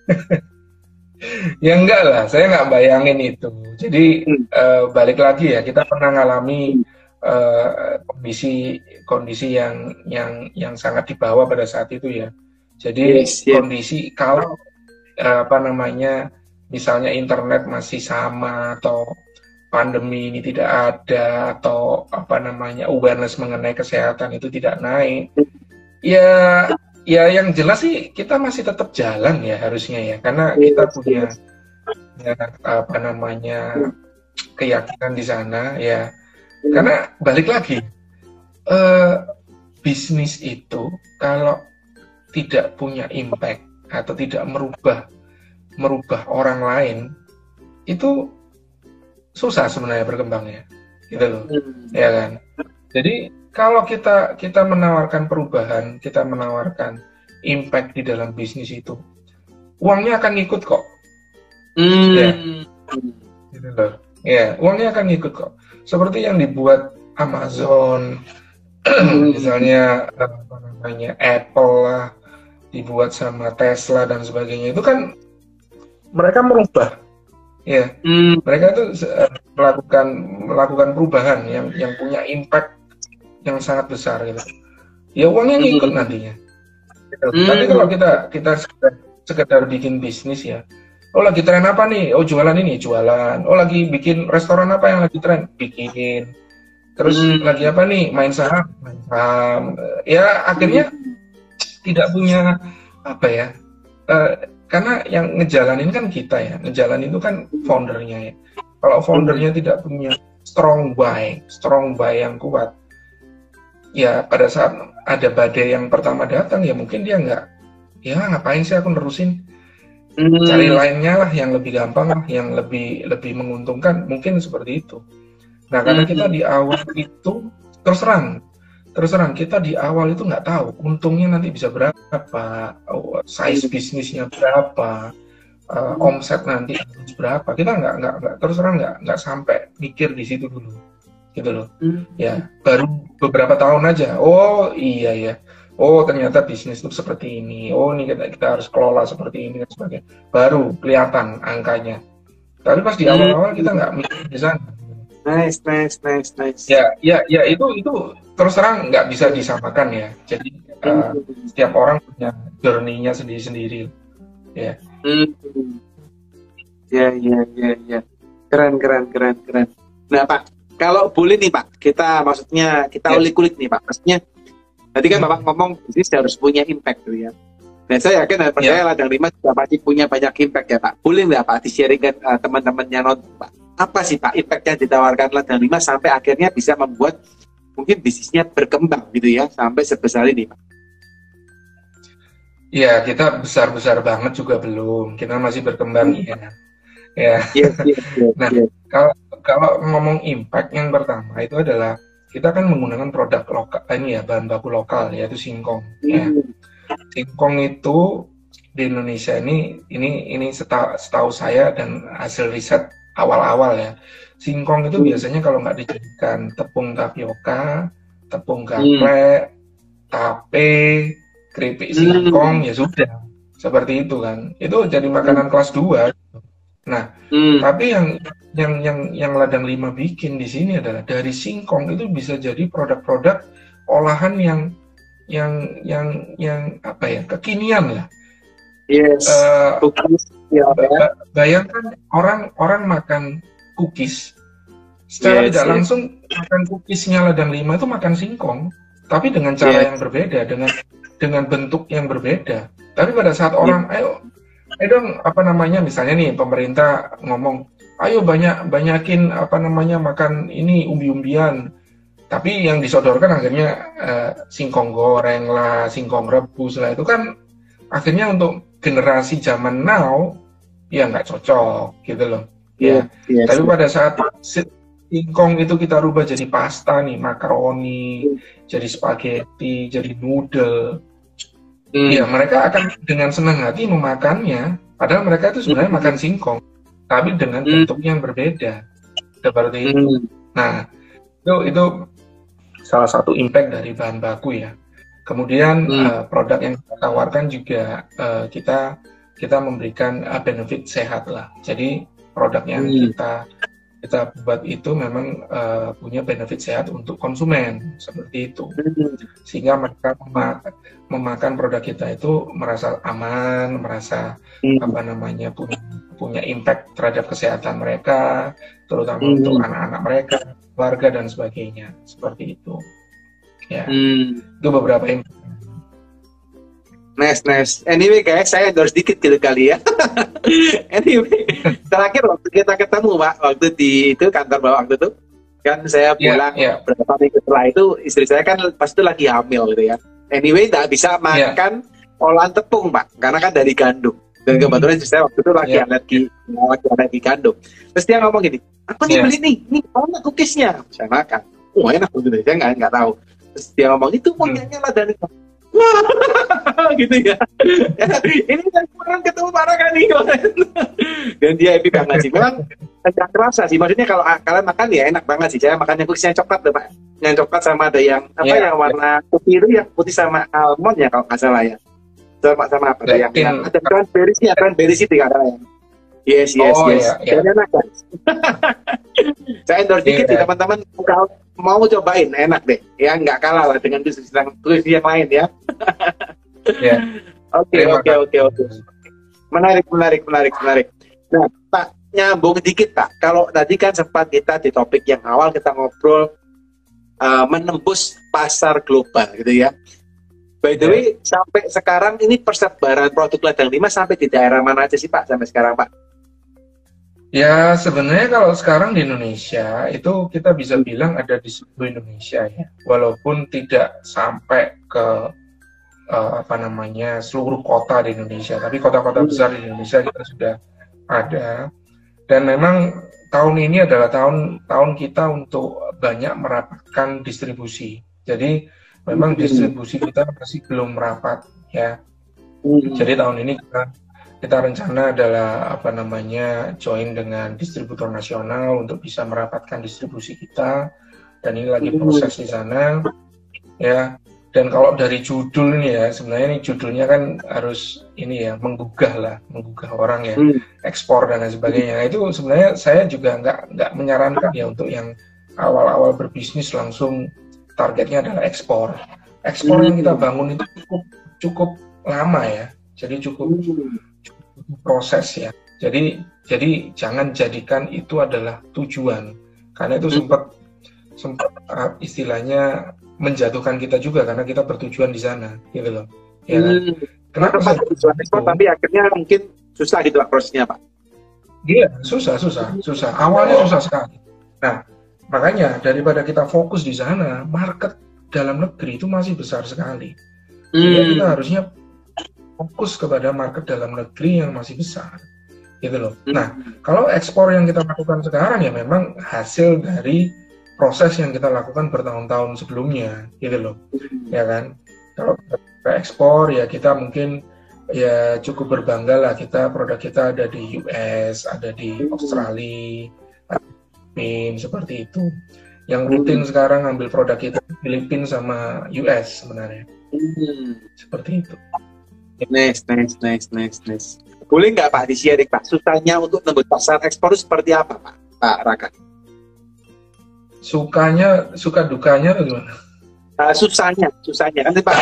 Ya enggak lah, saya nggak bayangin itu. Jadi balik lagi ya, kita pernah ngalami kondisi yang sangat di bawah pada saat itu ya. Jadi kondisi kalau apa namanya, misalnya internet masih sama, atau pandemi ini tidak ada, atau apa namanya, awareness mengenai kesehatan itu tidak naik, ya yang jelas sih kita masih tetap jalan ya harusnya ya, karena kita punya apa namanya, keyakinan di sana ya. Karena balik lagi, bisnis itu kalau tidak punya impact atau tidak merubah orang lain, itu susah sebenarnya berkembangnya, gitu loh, ya kan. Jadi kalau kita menawarkan perubahan, kita menawarkan impact di dalam bisnis itu, uangnya akan ikut kok. Ya, gitu loh. Ya, uangnya akan ikut kok. Seperti yang dibuat Amazon, misalnya apa namanya, Apple lah, dibuat sama Tesla dan sebagainya, itu kan mereka merubah, ya, mereka itu melakukan perubahan yang punya impact yang sangat besar gitu. Ya uangnya ngikut nantinya. Tapi kalau kita sekedar bikin bisnis ya, oh lagi tren apa nih? Oh jualan ini, jualan. Oh lagi bikin restoran apa yang lagi tren? Bikin. Terus lagi apa nih? Main saham. Ya akhirnya tidak punya apa ya, karena yang ngejalanin kan kita ya, ngejalanin itu kan foundernya ya. Kalau foundernya tidak punya strong buy yang kuat, ya pada saat ada badai yang pertama datang ya mungkin dia ngapain sih aku nerusin, cari lainnya lah yang lebih gampang lah, yang lebih menguntungkan, mungkin seperti itu. Nah karena kita di awal itu terus terang kita di awal itu nggak tahu untungnya nanti bisa berapa, size bisnisnya berapa, omset nanti berapa, kita nggak sampai mikir di situ dulu, gitu loh. Ya baru beberapa tahun aja, oh iya ya, oh ternyata bisnis itu seperti ini, oh ini kita harus kelola seperti ini dan sebagainya, baru kelihatan angkanya. Tapi pas di awal-awal kita nggak mikir di sana. Nice. Ya itu terus terang nggak bisa disamakan ya. Jadi setiap orang punya journey-nya sendiri-sendiri. Ya. Ya. Keren. Nah Pak, kalau boleh nih Pak, kita ulik-ulik nih Pak. Maksudnya, tadi kan Bapak ngomong bisnis harus punya impact tuh ya. Dan saya yakin dan percaya Ladang 5 juga pasti punya banyak impact ya Pak. Boleh nggak Pak di-sharingkan teman-temannya nonton Pak? Apa sih Pak impact yang ditawarkan Ladang 5 sampai akhirnya bisa membuat mungkin bisnisnya berkembang gitu ya, sampai sebesar ini Pak? Ya, kita besar-besar banget juga belum. Kita masih berkembang ya. Nah, kalau ngomong impact, yang pertama itu adalah kita kan menggunakan produk lokal, bahan baku lokal, yaitu singkong. Ya. Singkong itu di Indonesia ini setahu saya dan hasil riset awal-awal ya. Singkong itu biasanya kalau nggak dijadikan tepung tapioka, tepung gaplek, tape, keripik singkong, ya sudah. Seperti itu kan. Itu jadi makanan kelas 2. Nah, tapi yang Ladang 5 bikin di sini adalah dari singkong itu bisa jadi produk-produk olahan yang apa ya, kekinian lah. Yes. Bayangkan orang makan cookies secara tidak langsung, makan cookiesnya Ladang 5 itu makan singkong, tapi dengan cara yang berbeda, dengan bentuk yang berbeda. Tapi pada saat orang ayo dong misalnya nih pemerintah ngomong ayo banyakin makan ini umbi-umbian, tapi yang disodorkan akhirnya singkong goreng lah, singkong rebus lah, itu kan akhirnya untuk generasi zaman now ya nggak cocok gitu loh. Tapi pada saat singkong itu kita rubah jadi pasta nih, makaroni, jadi spaghetti, jadi noodle, ya mereka akan dengan senang hati memakannya, padahal mereka itu sebenarnya makan singkong, tapi dengan bentuk yang berbeda, seperti itu. Nah, itu salah satu impact dari bahan baku ya. Kemudian produk yang kita tawarkan juga kita memberikan benefit sehat lah. Jadi produk yang kita buat itu memang punya benefit sehat untuk konsumen, seperti itu. Sehingga mereka memakan produk kita itu merasa aman, merasa punya impact terhadap kesehatan mereka, terutama untuk anak-anak mereka, keluarga dan sebagainya, seperti itu. Ya, itu beberapa impact. Nice. Anyway guys, saya endorse dikit gitu kali ya. Anyway, terakhir waktu kita ketemu Pak, waktu di itu kantor Bapak waktu itu, kan saya pulang beberapa minggu setelah itu, istri saya kan pas itu lagi hamil gitu ya. Anyway, tak bisa makan olahan tepung Pak, karena kan dari gandum. Dan kebetulan istri saya waktu itu lagi alergi gandum. Terus dia ngomong gini, aku nih beli nih mana cookiesnya? Saya makan. Enak gitu, saya nggak tahu. Terus dia ngomong, itu punyanya Ladang 5. Gitu ya. Ini kan kurang ketemu para kan nih. Dan dia happy banget sih. Memang agak terasa sih. Maksudnya kalau kalian makan ya enak banget sih. Saya makan yang cookiesnya coklat tuh Pak. Yang coklat sama ada yang yang warna putih itu, yang putih sama almond ya kalau nggak salah ya. Sama apa tuh yang ada cranberry itu nggak salah ya. Yes. Dan enak kan. Saya endorse dikit sih teman-teman, kalau mau cobain enak deh ya, nggak kalah lah dengan bisnis yang lain ya. Oke. Menarik. Nah Pak, nyambung dikit Pak, kalau tadi kan sempat kita di topik yang awal kita ngobrol menembus pasar global gitu ya. By the way, sampai sekarang ini persebaran produk Ladang 5 sampai di daerah mana aja sih Pak sampai sekarang Pak? Ya sebenarnya kalau sekarang di Indonesia itu kita bisa bilang ada di seluruh Indonesia ya, walaupun tidak sampai ke seluruh kota di Indonesia, tapi kota-kota besar di Indonesia kita sudah ada. Dan memang tahun ini adalah tahun kita untuk banyak merapatkan distribusi. Jadi memang distribusi kita masih belum merapat ya. Jadi tahun ini kita rencana adalah join dengan distributor nasional untuk bisa merapatkan distribusi kita, dan ini lagi proses di sana ya. Dan kalau dari judul ini ya, sebenarnya ini judulnya kan harus ini ya, menggugah orang ya, ekspor dan lain sebagainya. Nah, itu sebenarnya saya juga nggak menyarankan ya untuk yang awal-awal berbisnis langsung targetnya adalah ekspor. Ekspor yang kita bangun itu cukup lama ya, jadi cukup proses ya. Jadi jangan jadikan itu adalah tujuan, karena itu sempat istilahnya menjatuhkan kita juga karena kita bertujuan di sana, gitu loh. Ya kan? Kenapa tujuan ekspor tapi akhirnya mungkin susah gitu Pak prosesnya Pak? Iya, susah. Awalnya susah sekali. Nah, makanya daripada kita fokus di sana, market dalam negeri itu masih besar sekali. Jadi kita harusnya fokus kepada market dalam negeri yang masih besar, gitu loh. Nah, kalau ekspor yang kita lakukan sekarang ya memang hasil dari proses yang kita lakukan bertahun-tahun sebelumnya, gitu loh, ya kan. Kalau kita ekspor ya kita mungkin ya cukup berbangga lah, produk kita ada di US, ada di Australia, ada di Filipina, seperti itu. Yang rutin sekarang ngambil produk kita di Filipina sama US sebenarnya, seperti itu. Nice. Boleh nggak Pak di-share Pak, susahnya untuk tembus pasar ekspor seperti apa Pak Raka? Suka dukanya atau gimana? Susahnya kan Pak.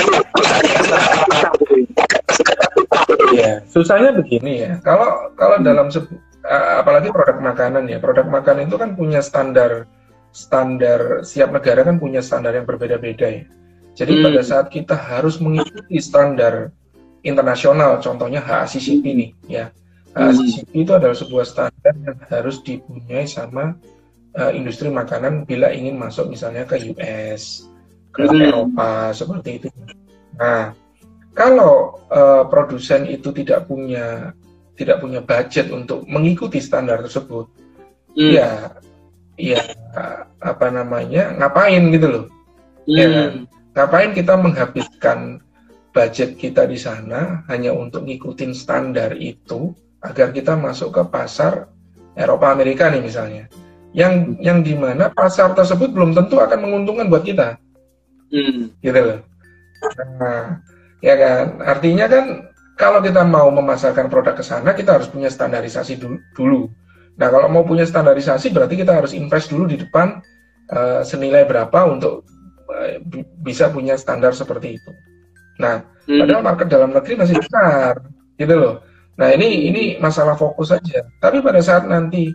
Ya, susahnya begini ya. Kalau dalam apalagi produk makanan ya, produk makanan itu kan punya standar setiap negara kan punya standar yang berbeda-beda ya. Jadi pada saat kita harus mengikuti standar internasional, contohnya HACCP nih ya. HACCP itu adalah sebuah standar yang harus dipunyai sama industri makanan bila ingin masuk misalnya ke US, ke Eropa, seperti itu. Nah, kalau produsen itu tidak punya budget untuk mengikuti standar tersebut, ya apa namanya, ngapain gitu loh? Ya kan? Ngapain kita menghabiskan budget kita di sana hanya untuk ngikutin standar itu agar kita masuk ke pasar Eropa Amerika nih misalnya, yang dimana pasar tersebut belum tentu akan menguntungkan buat kita, gitu loh. Nah, ya kan, artinya kan kalau kita mau memasarkan produk ke sana kita harus punya standarisasi dulu. Nah, kalau mau punya standarisasi berarti kita harus invest dulu di depan senilai berapa untuk bisa punya standar seperti itu. Nah, padahal market dalam negeri masih besar, gitu loh. Nah, ini masalah fokus saja. Tapi pada saat nanti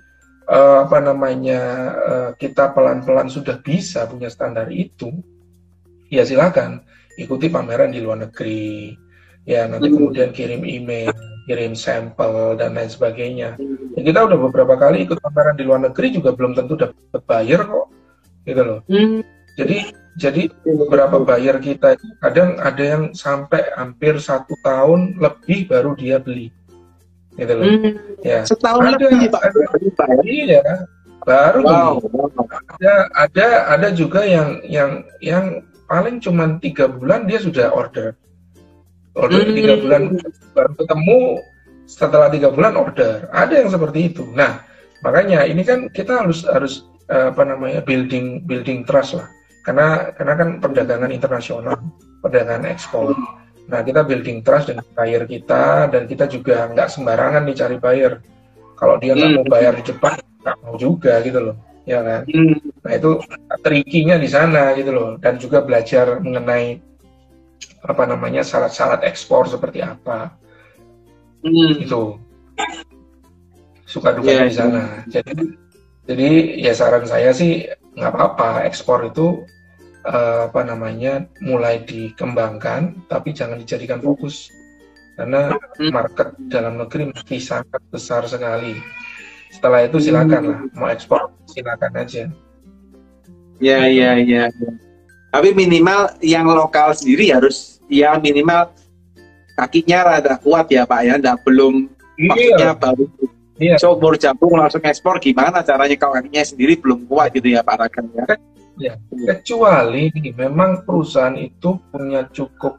kita pelan-pelan sudah bisa punya standar itu, ya silakan ikuti pameran di luar negeri. Ya, nanti kemudian kirim email, kirim sampel dan lain sebagainya. Ya, kita udah beberapa kali ikut pameran di luar negeri juga belum tentu dapat buyer kok, gitu loh. Jadi beberapa buyer kita itu kadang ada yang sampai hampir 1 tahun lebih baru dia beli, gitu loh. Ya. Setahun lebih Pak. Iya, baru beli. Ada juga yang paling cuma 3 bulan dia sudah order 3 bulan baru ketemu, setelah 3 bulan order. Ada yang seperti itu. Nah, makanya ini kan kita harus building trust lah. Karena kan perdagangan internasional, perdagangan ekspor. Nah, kita building trust dengan buyer kita, dan kita juga nggak sembarangan nih cari buyer. Kalau dia nggak mau bayar di depan, nggak mau juga gitu loh, ya kan? Nah, itu tricky-nya di sana gitu loh, dan juga belajar mengenai syarat-syarat ekspor seperti apa. Itu suka dukanya di sana. Jadi ya saran saya sih nggak apa-apa ekspor itu mulai dikembangkan, tapi jangan dijadikan fokus karena market dalam negeri masih sangat besar sekali. Setelah itu silakan lah, mau ekspor silakan aja. Ya. Tapi minimal yang lokal sendiri harus ya minimal kakinya rada kuat ya Pak ya, belum maksudnya baru baru jambung langsung ekspor, gimana caranya kalau kakinya sendiri belum kuat gitu ya Pak Rakan ya? Ya, kecuali memang perusahaan itu punya cukup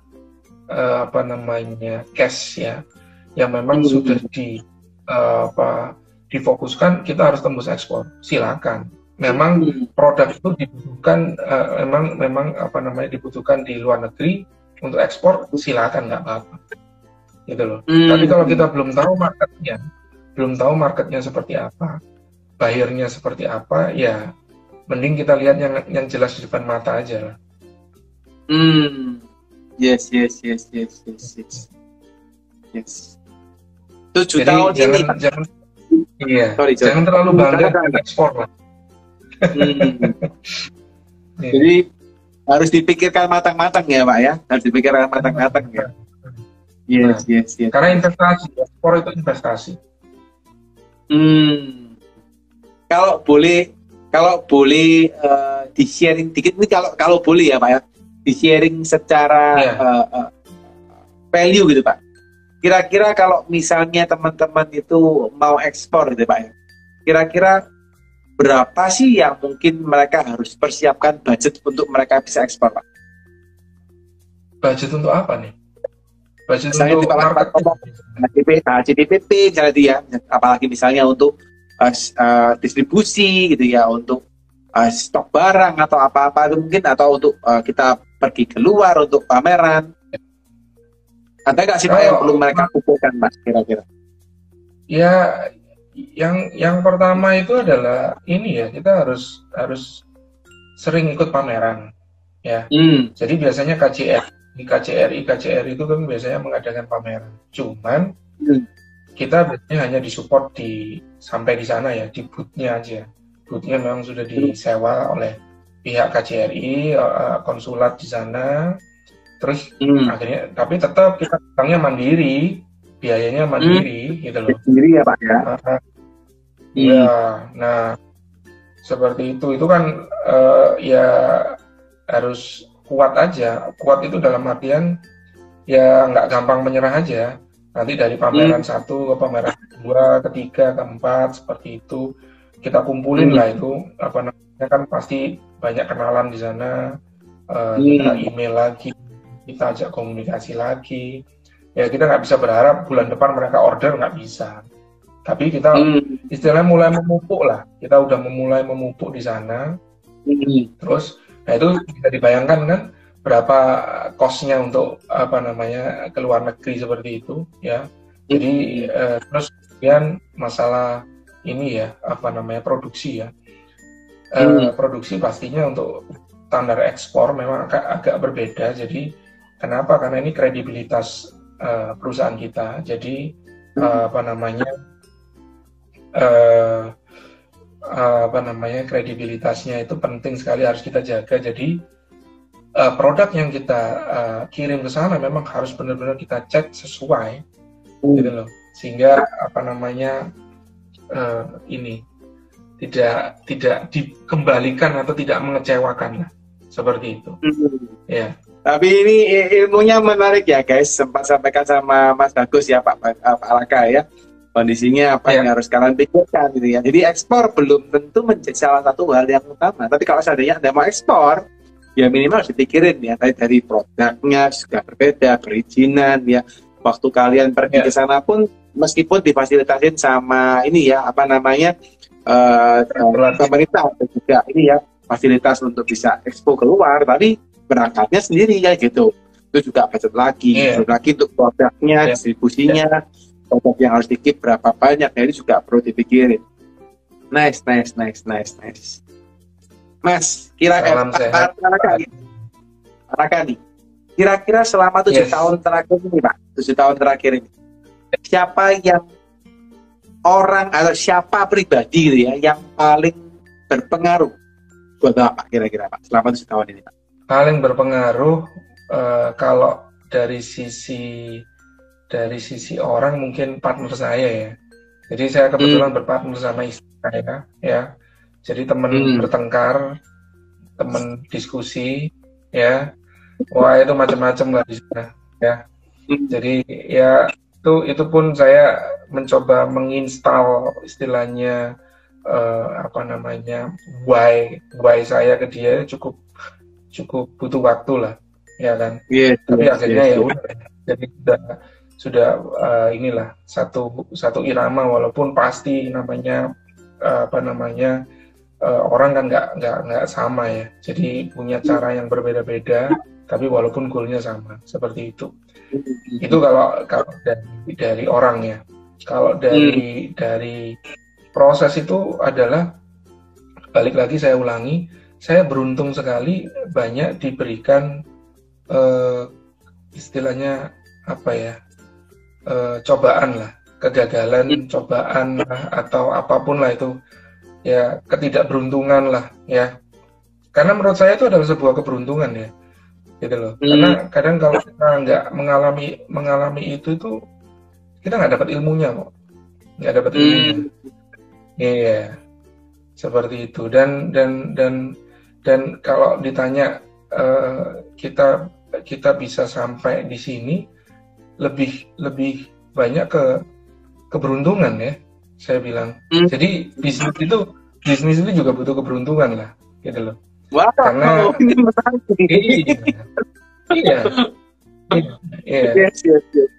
cash ya, yang memang sudah difokuskan kita harus tembus ekspor, silakan. memang produk itu dibutuhkan memang apa namanya dibutuhkan di luar negeri untuk ekspor, silakan nggak apa-apa gitu loh. Tapi kalau kita belum tahu marketnya seperti apa, buyer-nya seperti apa, ya mending kita lihat yang jelas di depan mata aja lah. Yes. 7 tahun ini jangan terlalu bangga dengan ekspor lah. Jadi harus dipikirkan matang-matang ya Pak ya, harus dipikirkan matang-matang ya. Yes. Karena investasi, ekspor itu investasi. Kalau boleh di-sharing dikit ini kalau boleh ya Pak ya, di-sharing secara value gitu Pak. Kira-kira kalau misalnya teman-teman itu mau ekspor gitu Pak ya, kira-kira berapa sih yang mungkin mereka harus persiapkan budget untuk mereka bisa ekspor Pak? Budget untuk apa nih? Budget misalnya untuk HCPP misalnya dia, apalagi misalnya untuk distribusi gitu ya, untuk stok barang atau apa-apa itu mungkin, atau untuk kita pergi keluar untuk pameran. Ada nggak sih Pak yang perlu mereka kumpulkan Mas kira-kira? Ya, yang pertama itu adalah ini ya, kita harus sering ikut pameran ya. Jadi biasanya KJRI itu kan biasanya mengadakan pameran. Cuman kita biasanya hanya disupport sampai di sana ya, di booth-nya aja. Booth-nya memang sudah disewa oleh pihak KJRI, konsulat di sana. Terus akhirnya, tapi tetap kita datangnya mandiri, biayanya mandiri gitu loh. Mandiri ya Pak ya. Ya, nah seperti itu kan ya harus kuat aja. Kuat itu dalam artian ya nggak gampang menyerah aja. Nanti dari pameran 1 ke pameran 2, ke 3, ke 4 seperti itu kita kumpulin lah itu apa namanya, kan pasti banyak kenalan di sana. Kita email lagi, kita ajak komunikasi lagi. Ya kita nggak bisa berharap bulan depan mereka order, nggak bisa. Tapi kita istilahnya mulai memupuk lah. Kita udah mulai memupuk di sana. Terus, nah itu bisa dibayangkan kan berapa cost-nya untuk apa namanya ke luar negeri seperti itu ya. Jadi terus kemudian masalah ini ya apa namanya produksi ya. Produksi pastinya untuk standar ekspor memang agak berbeda. Jadi kenapa? Karena ini kredibilitas perusahaan kita. Jadi apa namanya kredibilitasnya itu penting sekali, harus kita jaga. Jadi produk yang kita kirim ke sana memang harus benar-benar kita cek sesuai gitu loh, sehingga apa namanya ini tidak dikembalikan atau tidak mengecewakan lah, seperti itu. Ya. Tapi ini ilmunya menarik ya guys, sempat sampaikan sama Mas Bagus ya Pak Raka ya, kondisinya apa yang harus kalian pikirkan gitu ya. Jadi ekspor belum tentu menjadi salah satu hal yang utama, tapi kalau seandainya Anda mau ekspor, ya minimal harus dipikirin ya, dari produknya sudah berbeda, perizinan ya, waktu kalian pergi ke sana pun meskipun difasilitasin sama ini ya apa namanya pemerintah juga ini ya fasilitas untuk bisa ekspor keluar, tapi berangkatnya sendiri ya gitu, itu juga budget lagi, belum lagi untuk produknya, distribusinya, produk yang harus dikip berapa banyak, ya ini juga perlu dipikirin. Nice. Mas, kira-kira nih, kira-kira selama 7 tahun terakhir ini Pak, 7 tahun terakhir ini, siapa yang orang atau siapa pribadi gitu ya yang paling berpengaruh buat Bapak kira-kira Pak selama 7 tahun ini Pak? Paling berpengaruh kalau dari sisi orang mungkin partner saya ya. Jadi saya kebetulan berpartner sama istri saya ya. Jadi teman bertengkar, teman diskusi ya. Wah itu macam-macam lah di sana ya. Jadi ya itu pun saya mencoba menginstal istilahnya apa namanya why saya ke dia cukup butuh waktu lah ya kan. Tapi akhirnya ya udah, jadi sudah inilah satu irama, walaupun pasti namanya apa namanya orang kan nggak sama ya, jadi punya cara yang berbeda-beda, tapi walaupun goalnya sama, seperti itu. Itu kalau dari orang ya. Kalau dari proses itu adalah, balik lagi saya ulangi, saya beruntung sekali banyak diberikan istilahnya apa ya, cobaan lah, kegagalan, cobaan lah, atau apapun lah itu ya, ketidakberuntungan lah ya, karena menurut saya itu adalah sebuah keberuntungan ya, gitu loh. Karena kadang kalau kita nggak mengalami itu kita nggak dapat ilmunya kok, nggak dapat ilmunya. Iya, seperti itu. Dan kalau ditanya kita bisa sampai di sini lebih banyak keberuntungan ya, saya bilang. Jadi bisnis itu juga butuh keberuntungan lah, gitu loh. Wow, karena ini menarik. Iya. Yes.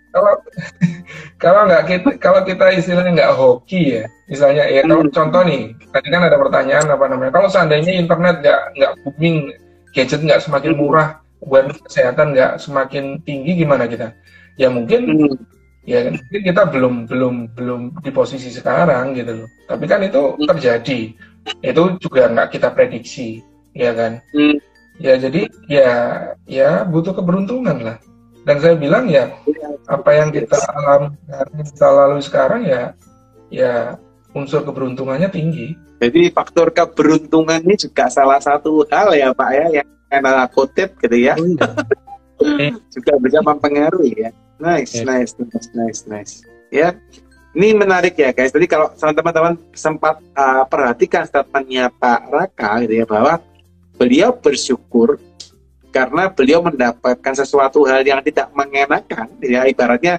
Kalau kita istilahnya nggak hoki ya, misalnya ya, kalau contoh nih, tadi kan ada pertanyaan apa namanya, kalau seandainya internet nggak booming, gadget nggak semakin murah, buat kesehatan nggak semakin tinggi, gimana kita? Ya mungkin kita belum di posisi sekarang gitu loh. Tapi kan itu terjadi, itu juga nggak kita prediksi, ya kan? Ya jadi ya butuh keberuntungan lah. Dan saya bilang ya, apa yang kita lalui sekarang ya unsur keberuntungannya tinggi. Jadi faktor keberuntungan ini juga salah satu hal ya Pak ya, yang Anda kutip gitu ya. Juga bisa mempengaruhi ya. Nice. Ya, ini menarik ya guys. Jadi kalau teman-teman sempat perhatikan statementnya Pak Raka gitu ya, bahwa beliau bersyukur karena beliau mendapatkan sesuatu hal yang tidak mengenakan, ya ibaratnya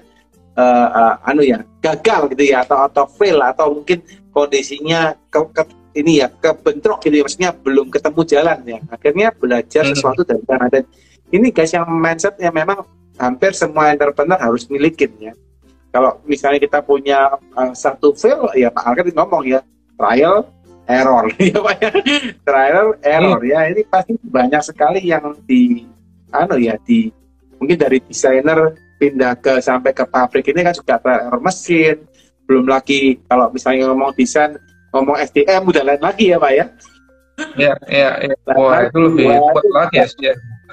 gagal gitu ya, atau fail, atau mungkin kondisinya kebentrok gitu ya, maksudnya belum ketemu jalan ya. Akhirnya belajar sesuatu dari sana. Dan ini guys yang mindset yang memang hampir semua entrepreneur harus milikin ya. Kalau misalnya kita punya satu fail, ya Pak Alket ngomong ya, trial error ya Pak ya, trial error ya. Ini pasti banyak sekali yang mungkin dari desainer pindah sampai ke pabrik ini kan juga trial mesin, belum lagi kalau misalnya ngomong desain, ngomong SDM udah lain lagi ya Pak ya. Iya. Wah, itu lebih kuat lagi ya.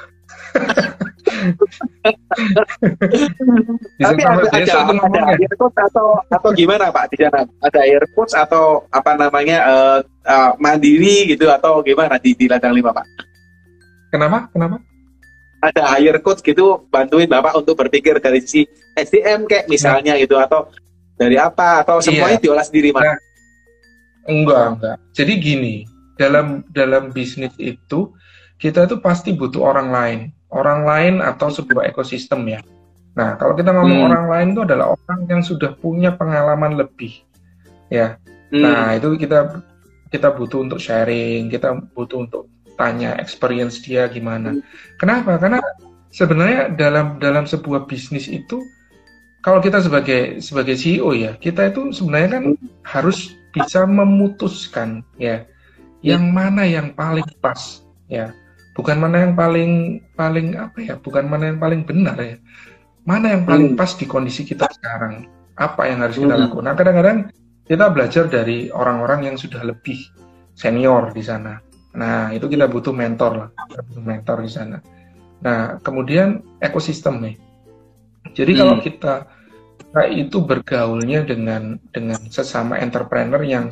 Tapi ada air quotes atau gimana Pak di sana? Ada air quotes atau apa namanya mandiri gitu atau gimana di ladang 5 Pak? Kenapa? Ada air quotes gitu bantuin Bapak untuk berpikir dari sisi SDM kayak misalnya gitu, atau dari apa, atau semuanya diolah sendiri Pak? Enggak. Jadi gini, dalam bisnis itu kita itu pasti butuh orang lain atau sebuah ekosistem ya. Nah, kalau kita ngomong orang lain itu adalah orang yang sudah punya pengalaman lebih, ya. Nah, itu kita butuh untuk sharing, kita butuh untuk tanya experience dia gimana. Kenapa? Karena sebenarnya dalam sebuah bisnis itu, kalau kita sebagai CEO ya, kita itu sebenarnya kan harus bisa memutuskan ya, yang mana yang paling pas ya. Bukan mana yang paling bukan mana yang paling benar ya. Mana yang paling pas di kondisi kita sekarang. Apa yang harus kita lakukan. Nah, kadang-kadang kita belajar dari orang-orang yang sudah lebih senior di sana. Nah, itu kita butuh mentor lah. Kita butuh mentor di sana. Nah, kemudian ekosistem nih. Jadi kalau kita itu bergaulnya dengan sesama entrepreneur yang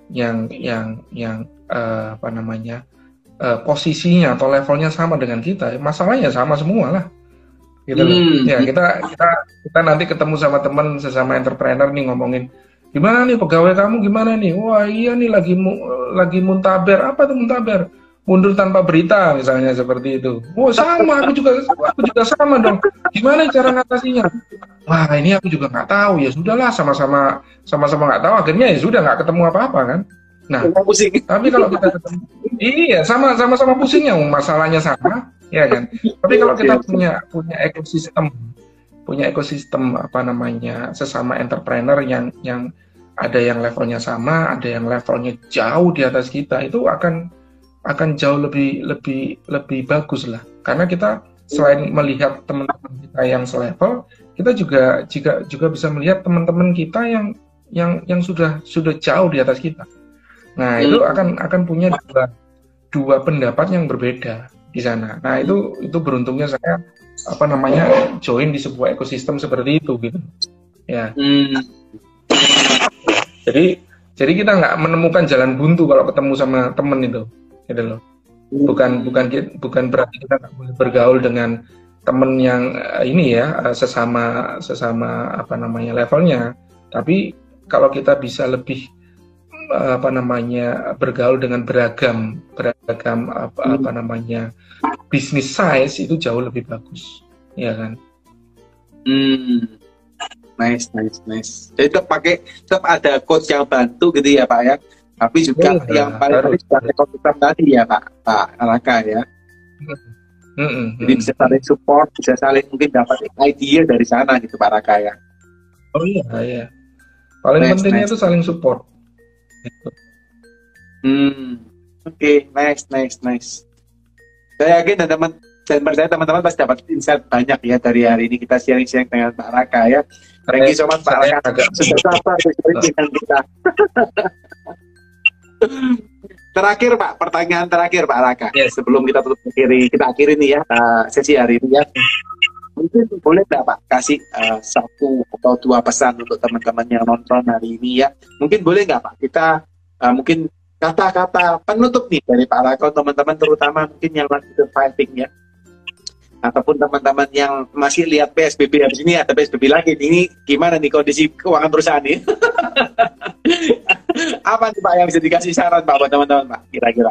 posisinya atau levelnya sama dengan kita, masalahnya sama semua lah, gitu loh. Ya kita nanti ketemu sama teman sesama entrepreneur nih, ngomongin gimana nih pegawai kamu, gimana nih, wah iya nih lagi muntaber, apa tuh muntaber, mundur tanpa berita misalnya, seperti itu. Oh sama, aku juga sama dong, gimana cara ngatasinya? Wah ini aku juga nggak tahu, ya sudahlah, sama-sama nggak tahu, akhirnya ya sudah nggak ketemu apa-apa kan. Nah, tapi kalau kita ketemu, iya sama-sama pusingnya, masalahnya sama, ya kan. Tapi kalau kita punya ekosistem apa namanya, sesama entrepreneur yang ada yang levelnya sama, ada yang levelnya jauh di atas kita, itu akan jauh lebih bagus lah. Karena kita selain melihat teman-teman kita yang selevel, kita juga bisa melihat teman-teman kita yang sudah jauh di atas kita. Nah, itu akan punya dua pendapat yang berbeda di sana. Nah, itu beruntungnya saya join di sebuah ekosistem seperti itu gitu. Ya. Jadi kita nggak menemukan jalan buntu kalau ketemu sama temen itu, gitu loh. Bukan berarti kita nggak boleh bergaul dengan temen yang sesama levelnya. Tapi kalau kita bisa lebih bergaul dengan beragam bisnis size, itu jauh lebih bagus, ya kan? Nice. Jadi tetap ada coach yang bantu gitu ya Pak ya. Tapi juga yang paling penting juga ekosistem tadi ya Pak Raka ya. Jadi bisa saling support, bisa saling mungkin dapat ide dari sana gitu Pak Raka ya. Oh iya. Paling pentingnya itu saling support. Oke, nice. Saya yakin dan percaya teman-teman pasti dapat insight banyak ya dari hari ini kita sharing-sharing dengan Pak Raka ya. Thank you so much Pak Raka. Sudah sabar dengan kita. Terakhir Pak, pertanyaan terakhir Pak Raka. Yes. Sebelum kita akhiri nih ya sesi hari ini ya. Mungkin boleh nggak Pak kasih satu atau dua pesan untuk teman-teman yang nonton hari ini ya. Mungkin boleh nggak Pak kita mungkin kata-kata penutup nih dari Pak Raka, teman-teman terutama mungkin yang lagi surviving ya, ataupun teman-teman yang masih lihat PSBB habis ini ada PSBB lagi, ini gimana nih kondisi keuangan perusahaan ini? Apa nih Pak yang bisa dikasih saran Pak buat teman-teman Pak kira-kira?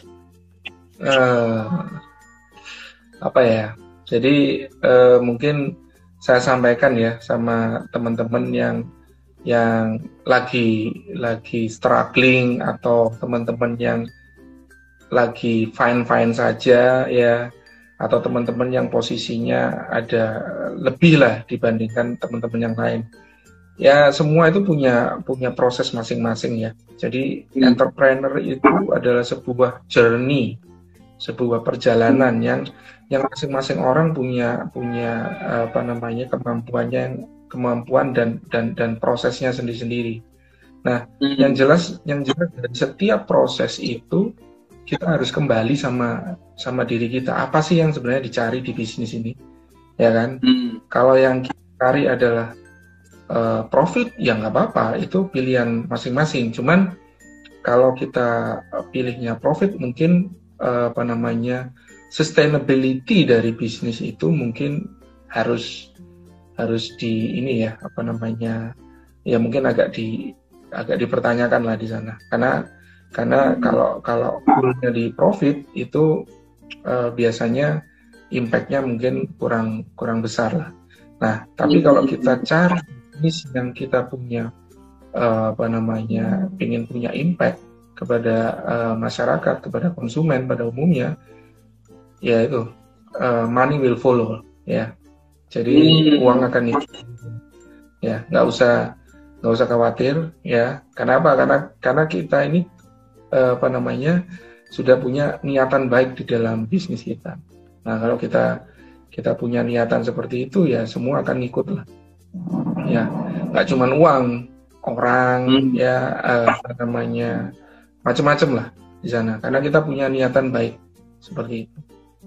Jadi mungkin saya sampaikan ya sama teman-teman yang lagi struggling, atau teman-teman yang lagi fine saja ya, atau teman-teman yang posisinya ada lebih lah dibandingkan teman-teman yang lain. Ya semua itu punya proses masing-masing ya. Jadi entrepreneur itu adalah sebuah journey, sebuah perjalanan yang masing-masing orang punya kemampuan dan prosesnya sendiri-sendiri. Nah, yang jelas dari setiap proses itu kita harus kembali sama diri kita. Apa sih yang sebenarnya dicari di bisnis ini, ya kan? Kalau yang kita cari adalah profit, ya nggak apa-apa, itu pilihan masing-masing. Cuman kalau kita pilihnya profit, mungkin sustainability dari bisnis itu mungkin harus mungkin agak dipertanyakan lah di sana, karena kalau goalnya di profit itu biasanya impactnya mungkin kurang besar lah. Nah, tapi kalau kita cari bisnis yang kita punya ingin punya impact kepada masyarakat, kepada konsumen pada umumnya, ya itu money will follow ya. Jadi uang akan ikut, ya nggak usah khawatir ya. Kenapa? Karena kita ini sudah punya niatan baik di dalam bisnis kita. Nah kalau kita punya niatan seperti itu ya semua akan ikut lah. Ya nggak cuma uang, orang ya macam-macam lah di sana. Karena kita punya niatan baik seperti itu.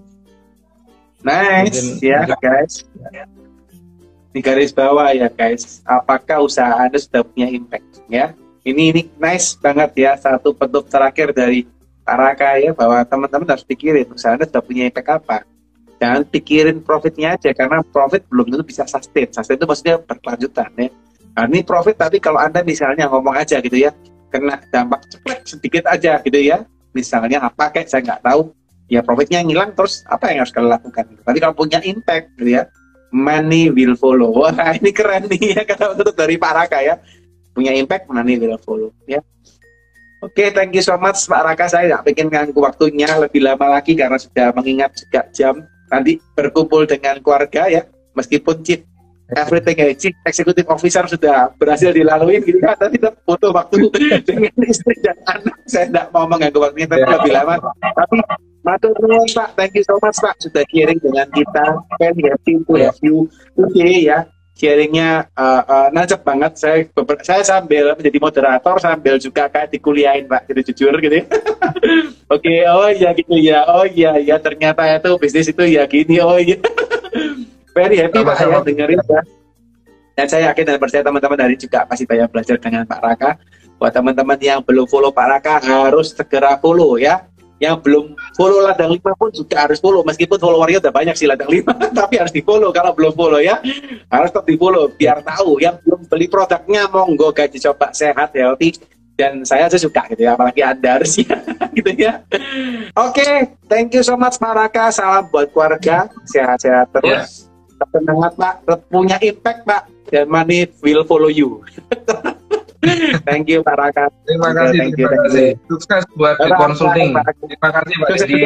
Nice, guys. Di garis bawah ya guys, apakah usaha Anda sudah punya impact ya? Ini nice banget ya, satu penutup terakhir dari Pak Raka ya, bahwa teman-teman harus pikirin usaha Anda sudah punya impact apa. Jangan pikirin profitnya aja, karena profit belum tentu bisa sustain. Sustain itu maksudnya berkelanjutan ya. Nah, ini profit, tapi kalau Anda misalnya ngomong aja gitu ya, kena dampak ceplek sedikit aja gitu ya, misalnya apa kayak saya nggak tahu, ya profitnya ngilang, terus apa yang harus kalian lakukan? Tapi kalau punya impact gitu ya, money will follow. Wah ini keren nih ya, kata tutup dari Pak Raka ya, punya impact, money will follow ya. Oke, thank you so much Pak Raka. Saya nggak pengen nganggu waktunya lebih lama lagi karena sudah mengingat juga jam nanti berkumpul dengan keluarga ya, meskipun cheat everything chief executive officer sudah berhasil dilalui gitu kan, tapi tetap butuh waktu dengan istri dan anak. Saya tidak mau mengganggu waktunya lebih lama, tapi matur nuwun Pak, thank you so much Pak sudah sharing dengan kita. Very happy to have you today ya. Sharingnya nancep banget. Saya sambil menjadi moderator sambil juga kayak dikuliahin Pak, gitu jujur gitu. Oke, oh iya gitu ya, oh iya ya ternyata itu bisnis itu ya gini, oh iya. Very happy Pak saya dengerin ya. Dan saya yakin dan percaya teman-teman dari juga pasti banyak belajar dengan Pak Raka. Buat teman-teman yang belum follow Pak Raka harus segera follow ya. Yang belum follow Ladang 5 pun juga harus follow. Meskipun followernya udah banyak sih Ladang 5, tapi harus di follow. Kalau belum follow ya harus tetap di follow biar tahu. Yang belum beli produknya monggo gaji coba sehat healthy. Dan saya aja suka gitu ya, apalagi Anda harus ya gitu ya. Oke, thank you so much Pak Raka. Salam buat keluarga, sehat-sehat terus. Semangat Pak, punya impact Pak, dan money will follow you. Thank you Pak Raka. Terima kasih. Sukses buat di consulting. Terima kasih Pak Dedi.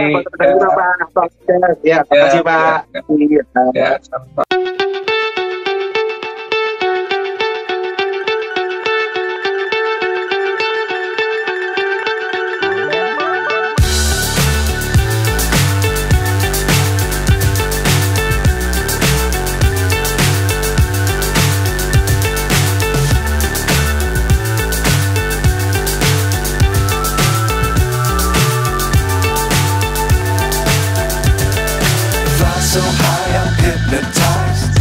Ya, terima kasih Pak. Ya, sampai. So high, I'm hypnotized.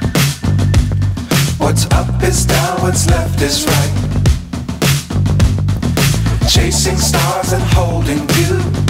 What's up is down, what's left is right. Chasing stars and holding you.